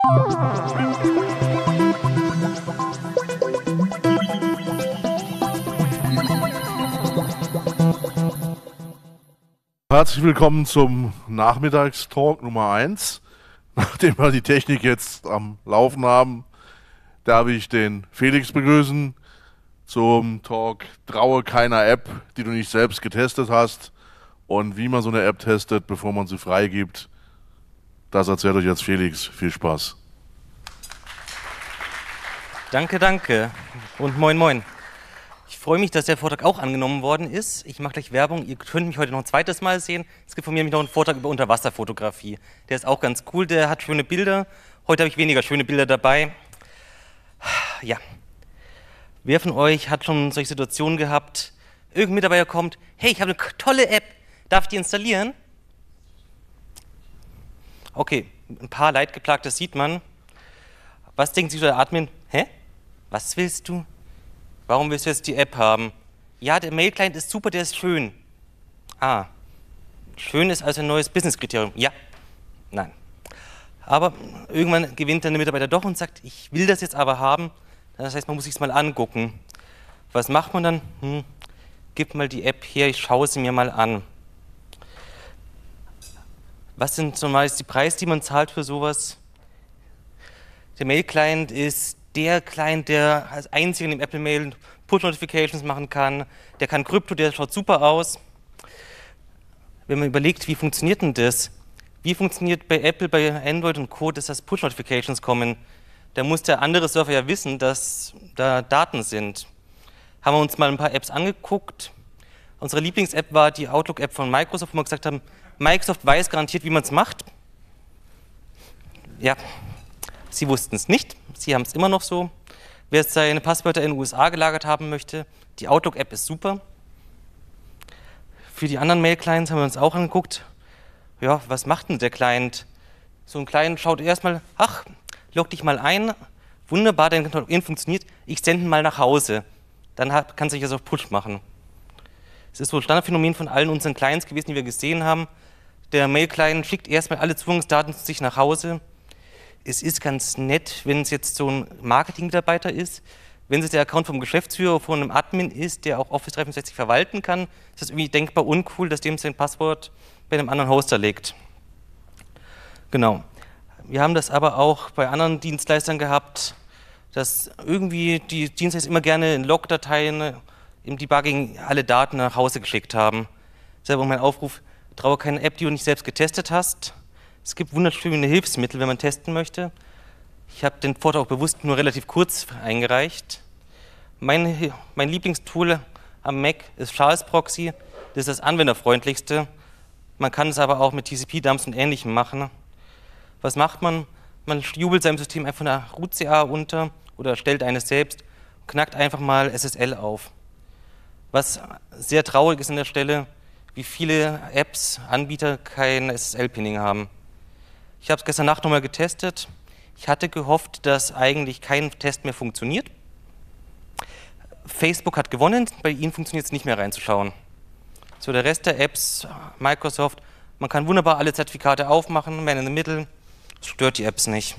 Herzlich willkommen zum Nachmittagstalk Nummer 1. Nachdem wir die Technik jetzt am Laufen haben, darf ich den Felix begrüßen zum Talk Traue keiner App, die du nicht selbst getestet hast, und wie man so eine App testet, bevor man sie freigibt. Das erzählt euch jetzt Felix. Viel Spaß. Danke, danke und moin, moin. Ich freue mich, dass der Vortrag auch angenommen worden ist. Ich mache gleich Werbung. Ihr könnt mich heute noch ein zweites Mal sehen. Es gibt von mir nämlich noch einen Vortrag über Unterwasserfotografie. Der ist auch ganz cool, der hat schöne Bilder. Heute habe ich weniger schöne Bilder dabei. Ja. Wer von euch hat schon solche Situationen gehabt? Irgendein Mitarbeiter kommt, hey, ich habe eine tolle App, darf ich die installieren? Okay, ein paar Leidgeplagte sieht man. Was denkt sich der Admin? Hä? Was willst du? Warum willst du jetzt die App haben? Ja, der Mail-Client ist super, der ist schön. Ah, schön ist also ein neues Business-Kriterium. Ja, nein. Aber irgendwann gewinnt dann der Mitarbeiter doch und sagt, ich will das jetzt aber haben. Das heißt, man muss sich es mal angucken. Was macht man dann? Gib mal die App her, ich schaue sie mir mal an. Was sind so meist die Preise, die man zahlt für sowas? Der Mail-Client ist der Client, der als einziger in dem Apple Mail Push-Notifications machen kann. Der kann Krypto, der schaut super aus. Wenn man überlegt, wie funktioniert denn das? Wie funktioniert bei Apple, bei Android und Co., dass Push-Notifications kommen? Da muss der andere Server ja wissen, dass da Daten sind. Haben wir uns mal ein paar Apps angeguckt. Unsere Lieblings-App war die Outlook-App von Microsoft, wo wir gesagt haben, Microsoft weiß garantiert, wie man es macht. Ja, sie wussten es nicht. Sie haben es immer noch so. Wer seine Passwörter in den USA gelagert haben möchte, die Outlook-App ist super. Für die anderen Mail-Clients haben wir uns auch angeguckt. Ja, was macht denn der Client? So ein Client schaut erstmal, ach, log dich mal ein. Wunderbar, dein Login funktioniert. Ich sende ihn mal nach Hause. Dann kann sich das auf Push machen. Es ist so ein Standardphänomen von allen unseren Clients gewesen, die wir gesehen haben. Der Mail-Client schickt erstmal alle Zugangsdaten zu sich nach Hause. Es ist ganz nett, wenn es jetzt so ein Marketing-Mitarbeiter ist. Wenn es der Account vom Geschäftsführer, von einem Admin ist, der auch Office 365 verwalten kann, ist das irgendwie denkbar uncool, dass dem sein Passwort bei einem anderen Hoster liegt. Genau. Wir haben das aber auch bei anderen Dienstleistern gehabt, dass irgendwie die Dienstleister immer gerne in Log-Dateien im Debugging alle Daten nach Hause geschickt haben. Deshalb auch mein Aufruf, traue keine App, die du nicht selbst getestet hast. Es gibt wunderschöne Hilfsmittel, wenn man testen möchte. Ich habe den Vortrag auch bewusst nur relativ kurz eingereicht. Mein Lieblingstool am Mac ist Charles Proxy. Das ist das anwenderfreundlichste. Man kann es aber auch mit TCP-Dumps und Ähnlichem machen. Was macht man? Man jubelt seinem System einfach eine root-CA unter oder stellt eines selbst und knackt einfach mal SSL auf. Was sehr traurig ist an der Stelle, wie viele Apps, Anbieter kein SSL-Pinning haben. Ich habe es gestern Nacht nochmal getestet. Ich hatte gehofft, dass eigentlich kein Test mehr funktioniert. Facebook hat gewonnen, bei ihnen funktioniert es nicht mehr reinzuschauen. So, der Rest der Apps, Microsoft, man kann wunderbar alle Zertifikate aufmachen, Man in the Middle, das stört die Apps nicht.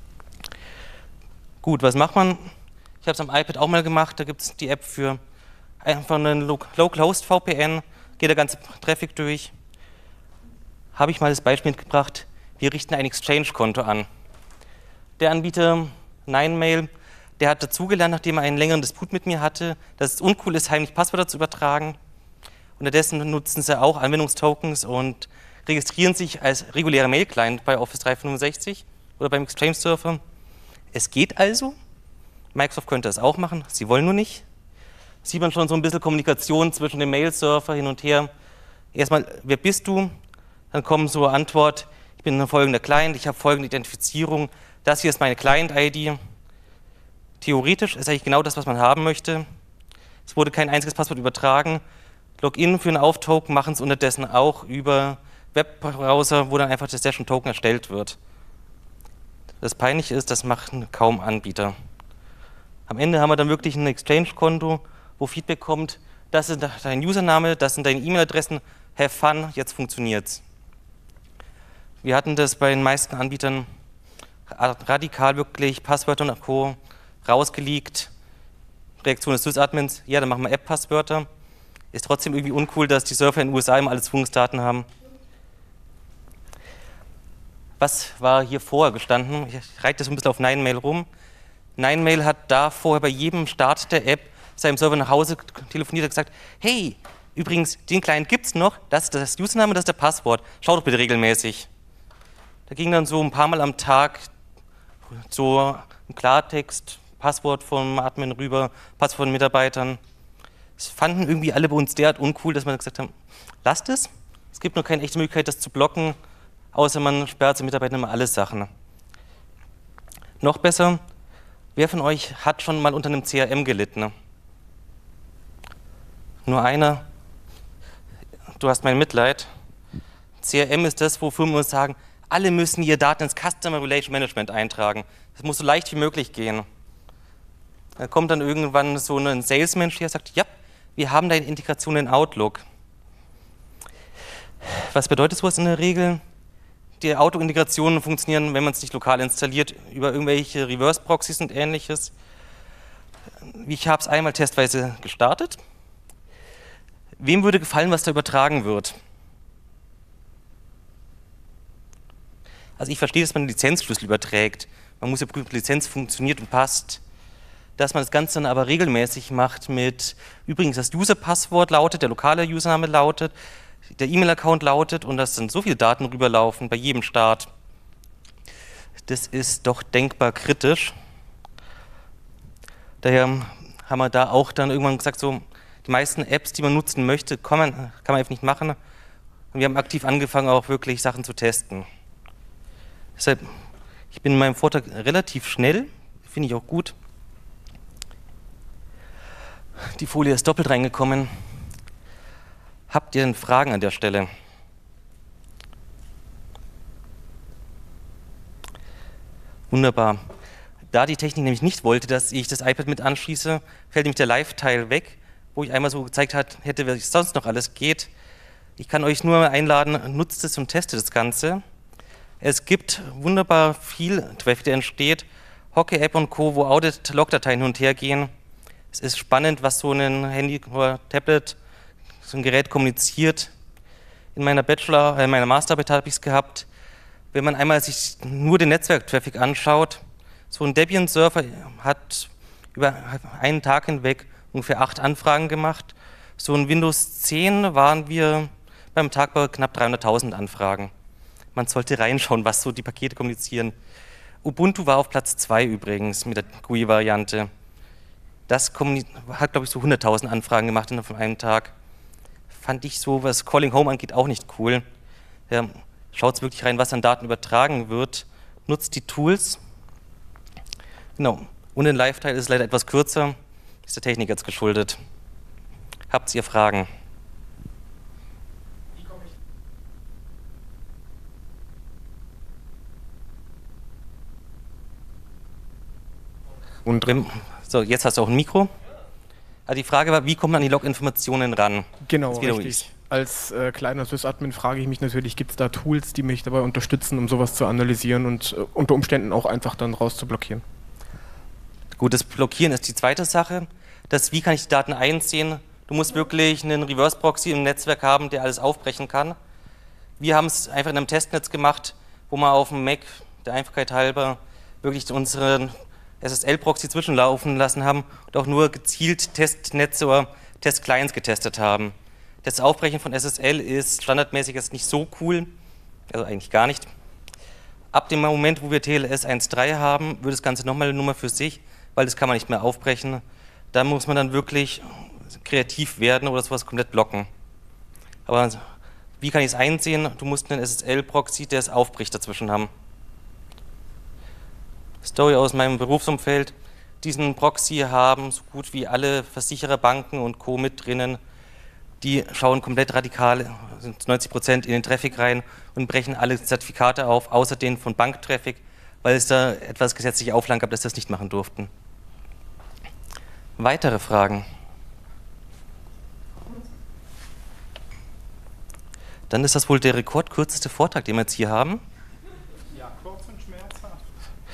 Gut, was macht man? Ich habe es am iPad auch mal gemacht, da gibt es die App für einfach einen Local Host VPN, geht der ganze Traffic durch. Habe ich mal das Beispiel mitgebracht, wir richten ein Exchange-Konto an. Der Anbieter Ninemail, der hat dazugelernt, nachdem er einen längeren Disput mit mir hatte, dass es uncool ist, heimlich Passwörter zu übertragen. Unterdessen nutzen sie auch Anwendungstokens und registrieren sich als regulärer Mail-Client bei Office 365 oder beim Exchange-Server. Es geht also. Microsoft könnte das auch machen, sie wollen nur nicht. Sieht man schon so ein bisschen Kommunikation zwischen dem Mail-Server hin und her. Erstmal, wer bist du? Dann kommt so eine Antwort, ich bin ein folgender Client, ich habe folgende Identifizierung, das hier ist meine Client-ID. Theoretisch ist eigentlich genau das, was man haben möchte. Es wurde kein einziges Passwort übertragen. Login für einen Auftoken machen es unterdessen auch über Webbrowser, wo dann einfach das Session-Token erstellt wird. Das Peinliche ist, das machen kaum Anbieter. Am Ende haben wir dann wirklich ein Exchange-Konto, wo Feedback kommt, das ist dein Username, das sind deine E-Mail-Adressen, have fun, jetzt funktioniert's. Wir hatten das bei den meisten Anbietern radikal wirklich Passwörter und Co. rausgeleakt. Reaktion des Sysadmins, ja, dann machen wir App-Passwörter. Ist trotzdem irgendwie uncool, dass die Surfer in den USA immer alle Zugangsdaten haben. Was war hier vorher gestanden? Ich reite das ein bisschen auf Nine-Mail rum. Nine-Mail hat da vorher bei jedem Start der App seinem Server nach Hause telefoniert und gesagt, hey, übrigens, den Client gibt's noch, das ist das Username, das ist der Passwort. Schau doch bitte regelmäßig. Da ging dann so ein paar Mal am Tag so im Klartext Passwort vom Admin rüber, Passwort von Mitarbeitern. Das fanden irgendwie alle bei uns derart uncool, dass wir gesagt haben, lasst es. Es gibt nur keine echte Möglichkeit, das zu blocken, außer man sperrt den Mitarbeitern immer alle Sachen. Noch besser, wer von euch hat schon mal unter einem CRM gelitten? Nur einer. Du hast mein Mitleid. CRM ist das, wo Firmen uns sagen, alle müssen ihre Daten ins Customer Relation Management eintragen. Das muss so leicht wie möglich gehen. Da kommt dann irgendwann so ein Salesmensch, der sagt, ja, wir haben da eine Integration in Outlook. Was bedeutet sowas in der Regel? Die Outlook-Integrationen funktionieren, wenn man es nicht lokal installiert, über irgendwelche Reverse-Proxys und Ähnliches. Ich habe es einmal testweise gestartet. Wem würde gefallen, was da übertragen wird? Also ich verstehe, dass man einen Lizenzschlüssel überträgt. Man muss ja prüfen, ob die Lizenz funktioniert und passt. Dass man das Ganze dann aber regelmäßig macht mit, übrigens das User-Passwort lautet, der lokale Username lautet, der E-Mail-Account lautet und dass dann so viele Daten rüberlaufen bei jedem Start. Das ist doch denkbar kritisch. Daher haben wir da auch dann irgendwann gesagt, so die meisten Apps, die man nutzen möchte, kann man einfach nicht machen. Und wir haben aktiv angefangen, auch wirklich Sachen zu testen. Deshalb, ich bin in meinem Vortrag relativ schnell, finde ich auch gut. Die Folie ist doppelt reingekommen. Habt ihr denn Fragen an der Stelle? Wunderbar. Da die Technik nämlich nicht wollte, dass ich das iPad mit anschließe, fällt nämlich der Live-Teil weg, wo ich einmal so gezeigt hätte, was sonst noch alles geht. Ich kann euch nur einladen, nutzt es und testet das Ganze. Es gibt wunderbar viel Traffic, der entsteht. Hockey-App und Co., wo Audit-Log-Dateien hin und her gehen. Es ist spannend, was so ein Handy oder Tablet, so ein Gerät kommuniziert. In meiner Masterarbeit habe ich es gehabt. Wenn man einmal sich nur den Netzwerktraffic anschaut, so ein Debian-Server hat über einen Tag hinweg ungefähr 8 Anfragen gemacht. So ein Windows 10 waren wir beim Tag bei knapp 300.000 Anfragen. Man sollte reinschauen, was so die Pakete kommunizieren. Ubuntu war auf Platz 2 übrigens mit der GUI-Variante. Das hat, glaube ich, so 100.000 Anfragen gemacht in einem Tag. Fand ich so, was Calling Home angeht, auch nicht cool. Ja, schaut wirklich rein, was an Daten übertragen wird. Nutzt die Tools. Genau. Und den Live-Teil ist leider etwas kürzer. Ist der Technik jetzt geschuldet. Habt ihr Fragen? Und so, jetzt hast du auch ein Mikro. Also die Frage war, wie kommt man an die Log-Informationen ran? Genau, richtig. Als kleiner Sysadmin frage ich mich natürlich, gibt es da Tools, die mich dabei unterstützen, um sowas zu analysieren und unter Umständen auch einfach dann rauszublockieren? Gut, das Blockieren ist die zweite Sache. Wie kann ich die Daten einsehen? Du musst wirklich einen Reverse-Proxy im Netzwerk haben, der alles aufbrechen kann. Wir haben es einfach in einem Testnetz gemacht, wo wir auf dem Mac, der Einfachheit halber, wirklich unseren SSL-Proxy zwischenlaufen lassen haben und auch nur gezielt Testnetze oder Testclients getestet haben. Das Aufbrechen von SSL ist standardmäßig jetzt nicht so cool, also eigentlich gar nicht. Ab dem Moment, wo wir TLS 1.3 haben, wird das Ganze nochmal eine Nummer für sich, weil das kann man nicht mehr aufbrechen. Da muss man dann wirklich kreativ werden oder sowas komplett blocken. Aber wie kann ich es einsehen? Du musst einen SSL-Proxy, der es aufbricht, dazwischen haben. Story aus meinem Berufsumfeld. Diesen Proxy haben so gut wie alle Versicherer, Banken und Co. mit drinnen. Die schauen komplett radikal, sind 90% in den Traffic rein und brechen alle Zertifikate auf, außer den von Banktraffic, weil es da etwas gesetzliche Auflagen gab, dass sie das nicht machen durften. Weitere Fragen? Dann ist das wohl der rekordkürzeste Vortrag, den wir jetzt hier haben. Ja, kurz und schmerzhaft.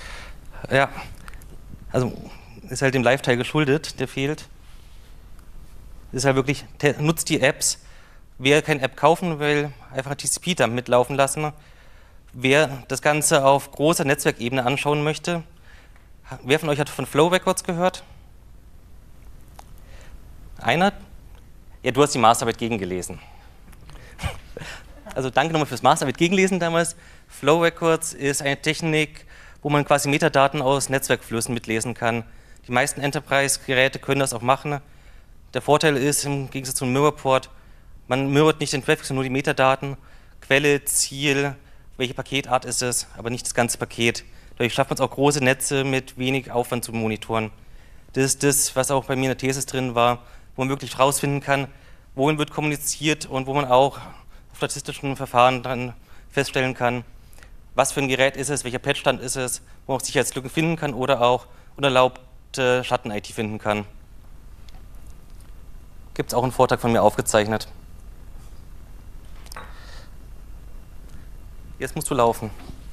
Ja, also ist halt dem Live-Teil geschuldet, der fehlt. Ist halt wirklich, nutzt die Apps. Wer keine App kaufen will, einfach TCP da mitlaufen lassen. Wer das Ganze auf großer Netzwerkebene anschauen möchte, wer von euch hat von Flow Records gehört? Einer? Ja, du hast die Masterarbeit gegengelesen. Also danke nochmal fürs Masterarbeit gegenlesen damals. Flow Records ist eine Technik, wo man quasi Metadaten aus Netzwerkflüssen mitlesen kann. Die meisten Enterprise-Geräte können das auch machen. Der Vorteil ist, im Gegensatz zum Mirrorport, man mirrort nicht den Traffic, sondern nur die Metadaten, Quelle, Ziel, welche Paketart ist es, aber nicht das ganze Paket. Dadurch schafft man es auch, große Netze mit wenig Aufwand zu monitoren. Das ist das, was auch bei mir in der Thesis drin war, wo man wirklich herausfinden kann, wohin wird kommuniziert und wo man auch auf statistischen Verfahren dann feststellen kann, was für ein Gerät ist es, welcher Patchstand ist es, wo man auch Sicherheitslücken finden kann oder auch unerlaubte Schatten-IT finden kann. Gibt es auch einen Vortrag von mir aufgezeichnet. Jetzt musst du laufen.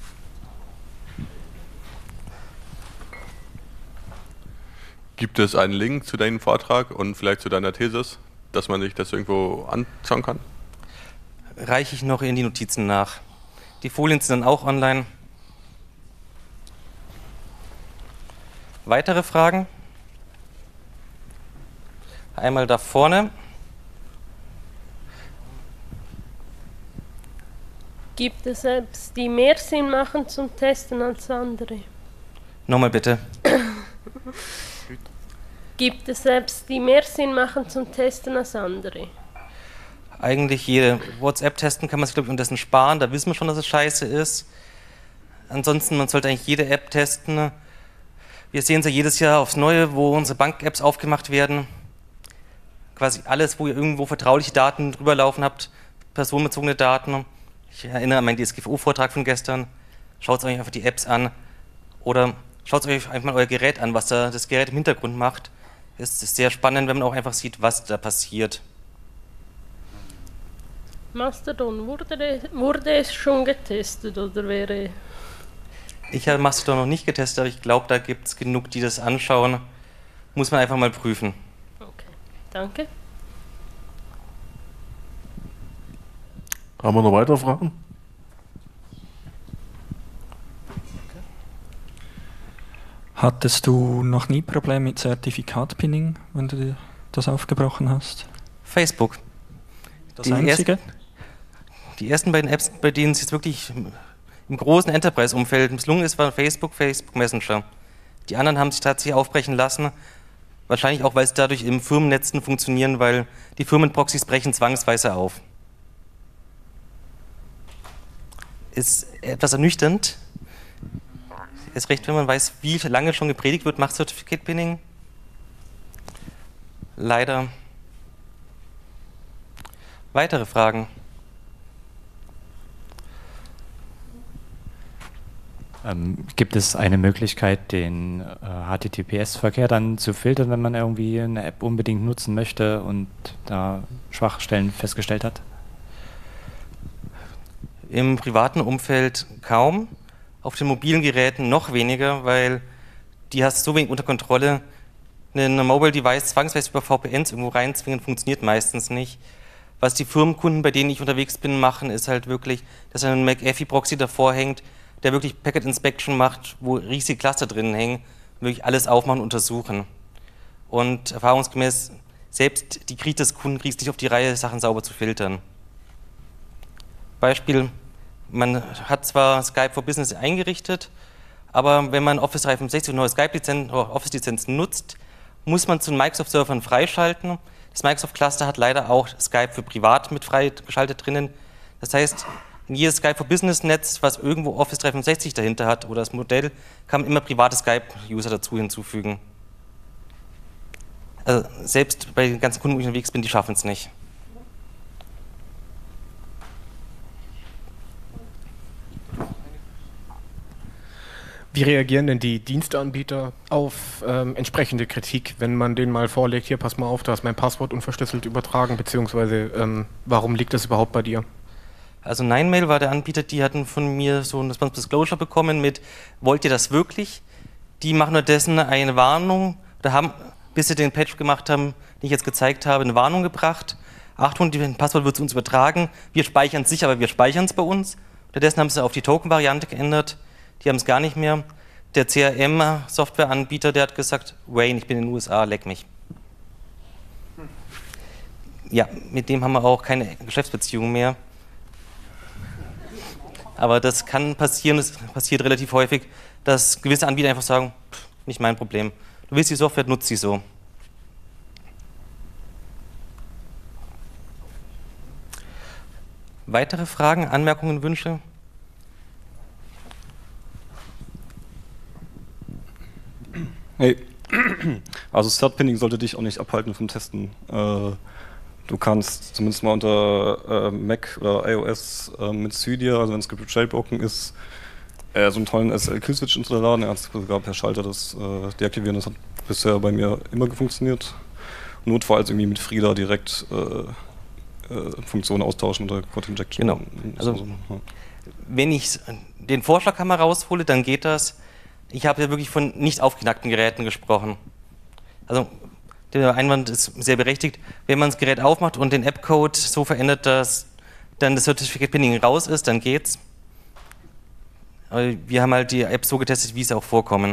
Gibt es einen Link zu deinem Vortrag und vielleicht zu deiner Thesis, dass man sich das irgendwo anschauen kann? Reiche ich noch in die Notizen nach. Die Folien sind dann auch online. Weitere Fragen? Einmal da vorne. Gibt es Apps, die mehr Sinn machen zum Testen als andere? Nochmal bitte. Gibt es Apps, die mehr Sinn machen zum Testen als andere? Eigentlich jede WhatsApp testen kann man sich, glaube ich, unterdessen sparen. Da wissen wir schon, dass es scheiße ist. Ansonsten, man sollte eigentlich jede App testen. Wir sehen es ja jedes Jahr aufs Neue, wo unsere Bank-Apps aufgemacht werden. Quasi alles, wo ihr irgendwo vertrauliche Daten drüber laufen habt, personenbezogene Daten. Ich erinnere an meinen DSGVO-Vortrag von gestern. Schaut euch einfach die Apps an oder schaut euch einfach mal euer Gerät an, was da das Gerät im Hintergrund macht. Es ist sehr spannend, wenn man auch einfach sieht, was da passiert. Mastodon, wurde es schon getestet oder wäre... Ich habe Mastodon noch nicht getestet, aber ich glaube, da gibt es genug, die das anschauen. Muss man einfach mal prüfen. Okay, danke. Haben wir noch weitere Fragen? Hattest du noch nie Probleme mit Zertifikat-Pinning, wenn du dir das aufgebrochen hast? Facebook. Das einzige? Die ersten beiden Apps, bei denen es jetzt wirklich im großen Enterprise-Umfeld misslungen ist, waren Facebook, Facebook Messenger. Die anderen haben sich tatsächlich aufbrechen lassen, wahrscheinlich auch, weil es dadurch im Firmennetzen funktionieren, weil die Firmenproxys brechen zwangsweise auf. Ist etwas ernüchternd. Ist recht, wenn man weiß, wie lange schon gepredigt wird, macht Certificate Pinning. Leider. Weitere Fragen? Gibt es eine Möglichkeit, den HTTPS-Verkehr dann zu filtern, wenn man irgendwie eine App unbedingt nutzen möchte und da Schwachstellen festgestellt hat? Im privaten Umfeld kaum, auf den mobilen Geräten noch weniger, weil die hast du so wenig unter Kontrolle. Ein Mobile Device zwangsweise über VPNs irgendwo reinzwingen, funktioniert meistens nicht. Was die Firmenkunden, bei denen ich unterwegs bin, machen, ist halt wirklich, dass ein McAfee-Proxy davor hängt, der wirklich Packet Inspection macht, wo riesige Cluster drin hängen, wirklich alles aufmachen und untersuchen. Und erfahrungsgemäß, selbst die Kritis-Kunden kriegen es nicht auf die Reihe, Sachen sauber zu filtern. Beispiel, man hat zwar Skype for Business eingerichtet, aber wenn man Office 365 und neue Skype-Lizenzen oder Office-Lizenzen nutzt, muss man zu den Microsoft-Servern freischalten. Das Microsoft-Cluster hat leider auch Skype für privat mit freigeschaltet drinnen. Das heißt, in jedes Skype for Business-Netz, was irgendwo Office 365 dahinter hat oder das Modell, kann man immer private Skype-User dazu hinzufügen. Also selbst bei den ganzen Kunden, wo ich unterwegs bin, die schaffen es nicht. Wie reagieren denn die Diensteanbieter auf entsprechende Kritik, wenn man denen mal vorlegt, hier pass mal auf, du hast mein Passwort unverschlüsselt übertragen, beziehungsweise warum liegt das überhaupt bei dir? Also Ninemail war der Anbieter, die hatten von mir so ein Response Disclosure bekommen mit, wollt ihr das wirklich? Die machen unterdessen eine Warnung, oder haben, bis sie den Patch gemacht haben, den ich jetzt gezeigt habe, eine Warnung gebracht. Achtung, das Passwort wird zu uns übertragen. Wir speichern es sicher, aber wir speichern es bei uns. Unterdessen haben sie auf die Token-Variante geändert. Die haben es gar nicht mehr. Der CRM-Softwareanbieter, der hat gesagt, Wayne, ich bin in den USA, leck mich. Ja, mit dem haben wir auch keine Geschäftsbeziehung mehr. Aber das kann passieren, das passiert relativ häufig, dass gewisse Anbieter einfach sagen, nicht mein Problem. Du willst die Software, nutzt sie so. Weitere Fragen, Anmerkungen, Wünsche? Hey, also Third-Pinning sollte dich auch nicht abhalten vom Testen. Du kannst zumindest mal unter Mac oder iOS mit Cydia, also wenn es jailbroken ist, so einen tollen SSL-Kill-Switch runterladen. Er hat sogar per Schalter das deaktivieren. Das hat bisher bei mir immer funktioniert. Notfalls irgendwie mit Frida direkt Funktionen austauschen unter Code Injection. Genau. Also, wenn ich den Vorschlaghammer raushole, dann geht das. Ich habe ja wirklich von nicht aufgeknackten Geräten gesprochen. Also der Einwand ist sehr berechtigt. Wenn man das Gerät aufmacht und den App-Code so verändert, dass dann das Certificate Pinning raus ist, dann geht's. Aber wir haben halt die App so getestet, wie es auch vorkommen.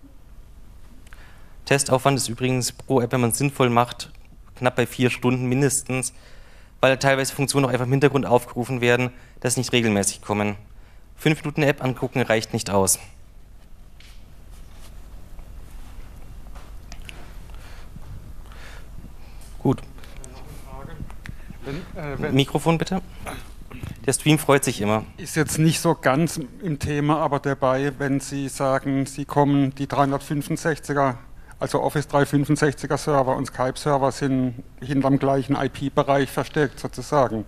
Testaufwand ist übrigens pro App, wenn man es sinnvoll macht, knapp bei 4 Stunden mindestens, weil teilweise Funktionen auch einfach im Hintergrund aufgerufen werden, dass nicht regelmäßig kommen. 5 Minuten App angucken reicht nicht aus. Gut. Mikrofon bitte. Der Stream freut sich immer. Ist jetzt nicht so ganz im Thema, aber dabei, wenn Sie sagen, Sie kommen, die 365er, also Office 365er Server und Skype Server sind hinterm gleichen IP-Bereich versteckt sozusagen.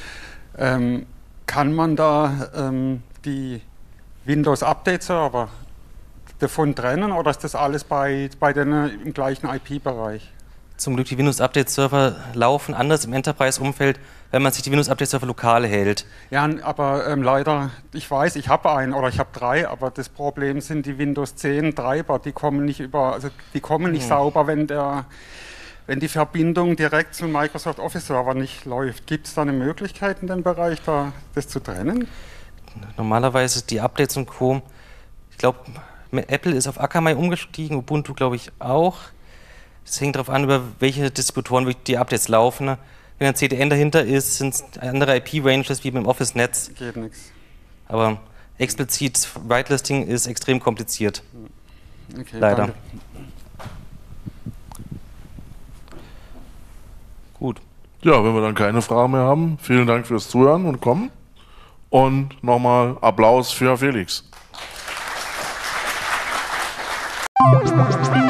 Kann man da die Windows Update Server davon trennen oder ist das alles bei denen im gleichen IP-Bereich? Zum Glück, die Windows Update Server laufen anders im Enterprise-Umfeld, wenn man sich die Windows Update Server lokal hält. Ja, aber leider, ich weiß, ich habe einen oder ich habe 3, aber das Problem sind die Windows 10 Treiber, die kommen nicht sauber, wenn die Verbindung direkt zum Microsoft Office Server nicht läuft. Gibt es da eine Möglichkeit in dem Bereich, das zu trennen? Normalerweise die Updates und Co. Ich glaube, Apple ist auf Akamai umgestiegen, Ubuntu glaube ich auch. Es hängt darauf an, über welche Distributoren die Updates laufen. Wenn ein CDN dahinter ist, sind es andere IP-Ranges wie beim Office-Netz. Geht nichts. Aber explizit Whitelisting ist extrem kompliziert. Okay, leider. Danke. Gut. Ja, wenn wir dann keine Fragen mehr haben, vielen Dank fürs Zuhören und Kommen. Und nochmal Applaus für Felix.